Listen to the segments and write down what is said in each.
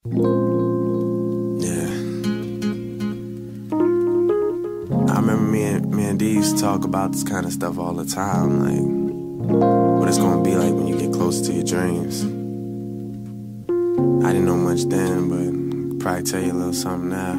Yeah. I remember me and D used to talk about this kind of stuff all the time, like what it's gonna be like when you get closer to your dreams. I didn't know much then, but I could probably tell you a little something now.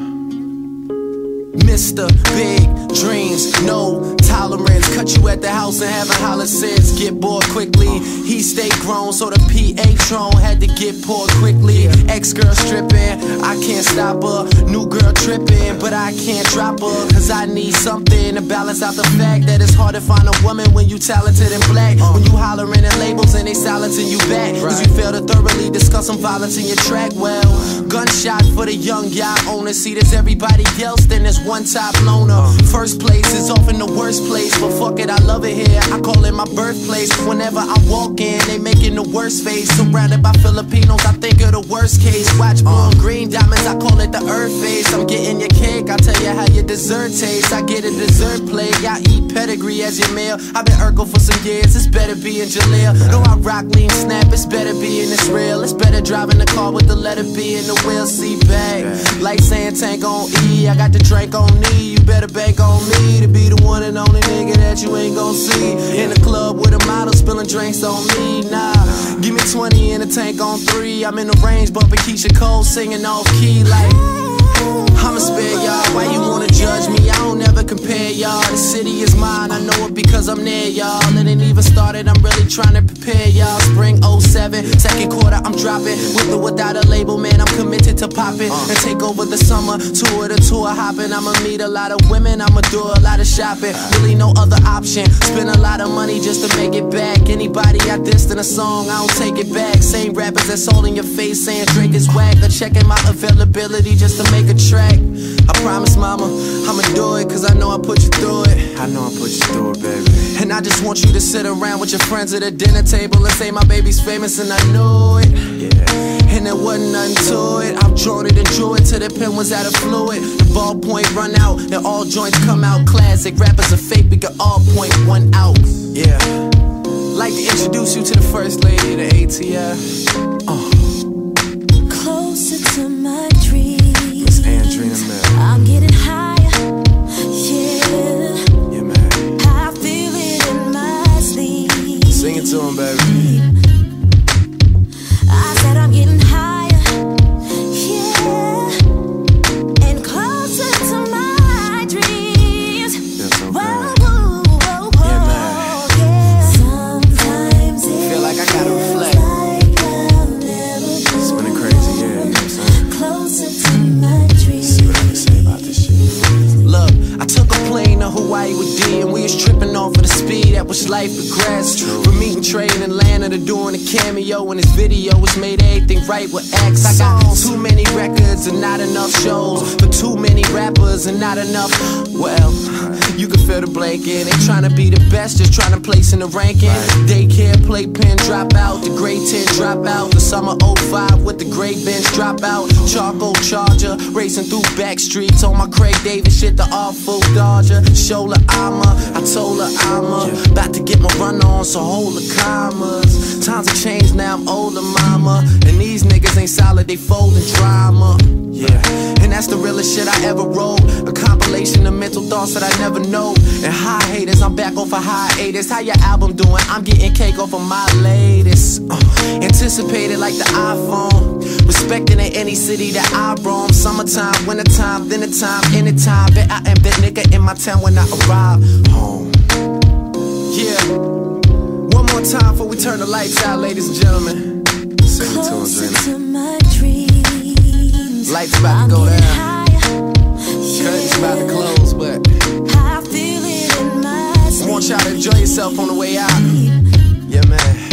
Mr. Big Dreams, no tolerance. Cut you at the house and haven't hollered since. Get bored quickly. He stayed grown, so the PA-tron had to get poured quickly. Ex-girl stripping, I can't stop her. New girl tripping, but I can't drop her, cause I need something to balance out the fact that it's hard to find a woman when you talented and black. When you hollering at labels and they silencing you back, cause you fail to thoroughly discuss some violence in your track. Well, gunshot for the young yacht owner. See, there's everybody else, then there's one top loner. First place is often the worst place, but fuck it, I love it here. I call it my birthplace. Whenever I walk in, they making the worst face. Surrounded by Filipinos, I think of the worst case. Watch on green diamonds, I call it the earth face. I'm getting your cake, I'll tell you how your dessert tastes. I get a dessert plate, I eat pedigree as your meal. I've been Urkel for some years, it's better be in Jaleel. No, I rock, lean, snap, it's better be in this real. It's better driving the car with the letter B in the wheel seat back. Like saying tank on E, I got the drink on me. You better bank on me to be the one and only nigga that you ain't gon' see in the club with a model spilling drinks on me. Nah, give me 20 in a tank on 3. I'm in the range bumping Keisha Cole singing off key like I'ma spare y'all. Why you wanna judge me? I don't ever compare y'all. The city is mine, I know it because I'm near y'all. It ain't even started, I'm really trying to prepare y'all. Spring 07, second quarter I'm dropping. With or without a label, man, I'm committed to popping and take over the summer. Tour to tour hopping. I'ma meet a lot of women, I'ma do a lot of shopping. Really no other option. Spend a lot of money just to make it back. Anybody I dissed in a song, I don't take it back. Same rappers that's all in your face saying Drake is whack. Or checking my availability just to make a track. I promise, mama, I'ma do it, cause I know I put you through it. I know I put you through it, baby. And I just want you to sit around with your friends at a dinner table and say my baby's famous, and I knew it. Yeah. And there wasn't nothing to it. I've drawn it and drew it till the pen was out of fluid. The ballpoint run out and all joints come out. Classic rappers are fake, we can all point one out. Yeah. Like to introduce you to the first lady of the ATF. Closer to my dreams. I'm getting higher, yeah. Yeah, man. I feel it in my sleep. Sing it to him, baby. I said I'm getting higher, yeah. And closer to my dreams. Feels so Whoa, good. whoa, whoa, whoa, Yeah, man. yeah. Sometimes it Feel like I gotta reflect. like I'll never It's been a crazy year, you know what I'm saying? closer to my dreams. See what I can say about this shit. Look, I took a plane to Hawaii with D, and we was tripping off of the speed at which life progressed. From meeting Trey in Atlanta to doing a cameo in this video, which made everything right with X. I got too many records and not enough shows for too many rappers and not enough. Well, you can feel the blanket. They trying to be the best, just trying to place in the ranking. Daycare, playpen, drop out. The grade 10 drop out. The summer 05 with the grade bench drop out. Charcoal charger, racing through back streets on my Craig David shit, the awful Dodger. Shoulder armor, I told her I'm about to get my run on, so hold the commas. Times have changed, now I'm older, mama. And these niggas ain't solid, they folding drama. Yeah, and that's the realest shit I ever wrote. A compilation of mental thoughts that I never know. And high haters, I'm back off of hiatus. How your album doing? I'm getting cake off of my latest. Anticipated like the iPhone. Respecting in any city that I roam. Summertime, wintertime, dinnertime, anytime. Bet I am that nigga in my town when I arrive home. Yeah. One more time before we turn the lights out, ladies and gentlemen. Sing it to him, Closer Drina. to my dreams. Lights about to go I'm getting down. higher, Curtains about to yeah. close, but I feel it in my I want y'all to enjoy yourself on the way out. sleep. Yeah, man.